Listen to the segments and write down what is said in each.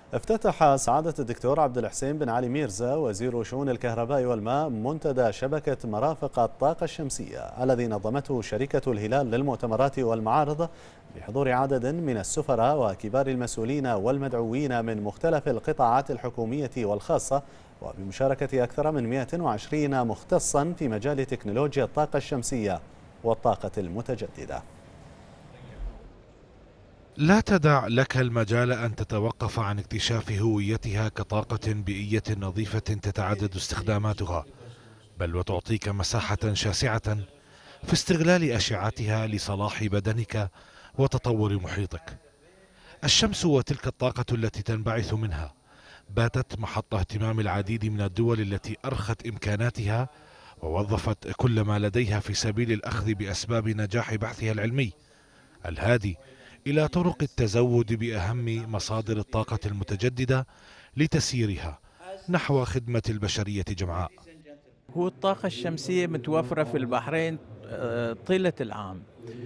افتتح سعادة الدكتور عبد الحسين بن علي ميرزا وزير شؤون الكهرباء والماء منتدى شبكة مرافق الطاقة الشمسية الذي نظمته شركة الهلال للمؤتمرات والمعارض بحضور عدد من السفراء وكبار المسؤولين والمدعوين من مختلف القطاعات الحكومية والخاصة، وبمشاركة أكثر من 120 مختصا في مجال تكنولوجيا الطاقة الشمسية والطاقة المتجددة. لا تدع لك المجال أن تتوقف عن اكتشاف هويتها كطاقة بيئية نظيفة تتعدد استخداماتها، بل وتعطيك مساحة شاسعة في استغلال أشعتها لصلاح بدنك وتطور محيطك. الشمس وتلك الطاقة التي تنبعث منها باتت محط اهتمام العديد من الدول التي أرخت إمكاناتها ووظفت كل ما لديها في سبيل الأخذ بأسباب نجاح بحثها العلمي الهادي إلى طرق التزود بأهم مصادر الطاقة المتجددة لتسييرها نحو خدمة البشرية جمعاء. هو الطاقة الشمسية متوفرة في البحرين طيلة العام،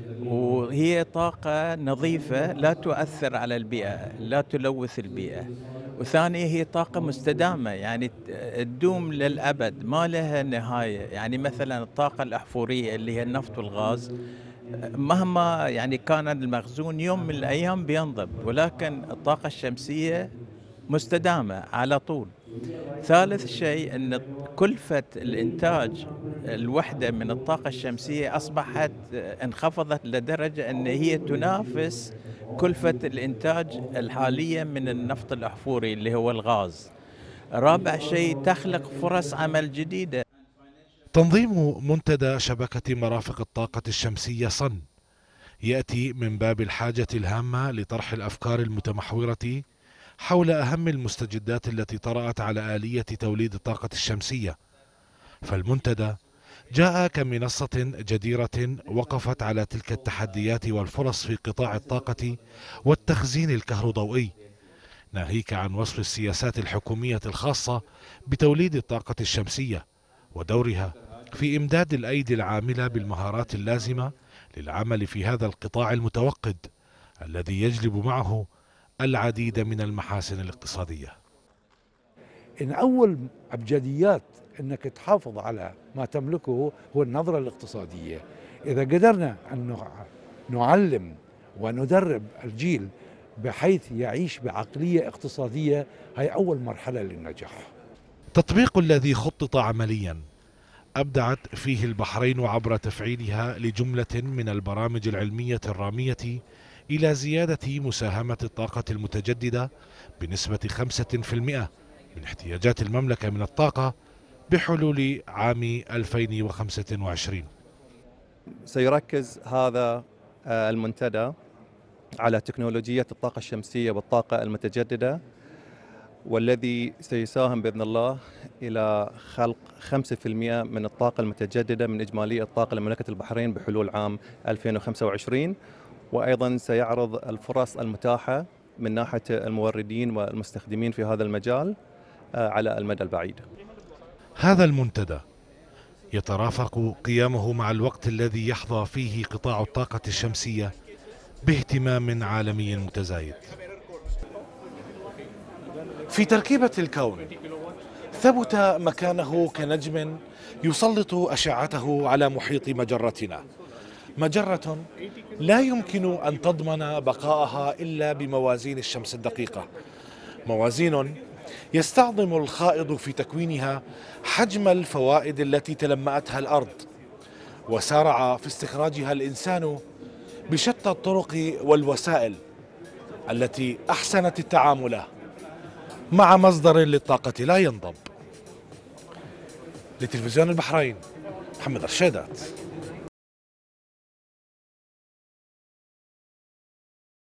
وهي طاقة نظيفة لا تؤثر على البيئة، لا تلوث البيئة، وثانيا هي طاقة مستدامة يعني تدوم للأبد ما لها نهاية. يعني مثلا الطاقة الأحفورية اللي هي النفط والغاز مهما يعني كان المخزون يوم من الأيام بينضب، ولكن الطاقة الشمسية مستدامة على طول. ثالث شيء أن كلفة الإنتاج الوحدة من الطاقة الشمسية أصبحت انخفضت لدرجة أن هي تنافس كلفة الإنتاج الحالية من النفط الأحفوري اللي هو الغاز. رابع شيء تخلق فرص عمل جديدة. تنظيم منتدى شبكة مرافق الطاقة الشمسية صن يأتي من باب الحاجة الهامة لطرح الأفكار المتمحورة حول أهم المستجدات التي طرأت على آلية توليد الطاقة الشمسية. فالمنتدى جاء كمنصة جديرة وقفت على تلك التحديات والفرص في قطاع الطاقة والتخزين الكهروضوئي، ناهيك عن وصف السياسات الحكومية الخاصة بتوليد الطاقة الشمسية ودورها في إمداد الأيدي العاملة بالمهارات اللازمة للعمل في هذا القطاع المتوقد الذي يجلب معه العديد من المحاسن الاقتصادية. إن أول أبجديات أنك تحافظ على ما تملكه هو النظرة الاقتصادية. إذا قدرنا أن نعلم وندرب الجيل بحيث يعيش بعقلية اقتصادية، هي أول مرحلة للنجاح. تطبيق الذي خطط عمليا أبدعت فيه البحرين عبر تفعيلها لجملة من البرامج العلمية الرامية إلى زيادة مساهمة الطاقة المتجددة بنسبة 5% من احتياجات المملكة من الطاقة بحلول عام 2025. سيركز هذا المنتدى على تكنولوجية الطاقة الشمسية والطاقة المتجددة، والذي سيساهم بإذن الله إلى خلق 5% من الطاقة المتجددة من إجمالي الطاقة لمملكة البحرين بحلول عام 2025. وأيضا سيعرض الفرص المتاحة من ناحية الموردين والمستخدمين في هذا المجال على المدى البعيد. هذا المنتدى يترافق قيامه مع الوقت الذي يحظى فيه قطاع الطاقة الشمسية باهتمام عالمي متزايد. في تركيبة الكون ثبت مكانه كنجم يسلط أشعته على محيط مجرتنا، مجرة لا يمكن أن تضمن بقاءها إلا بموازين الشمس الدقيقة، موازين يستعظم الخائض في تكوينها حجم الفوائد التي تلمأتها الأرض، وسارع في استخراجها الإنسان بشتى الطرق والوسائل التي أحسنت التعامل مع مصدر للطاقة لا ينضب. لتلفزيون البحرين، محمد رشيدات.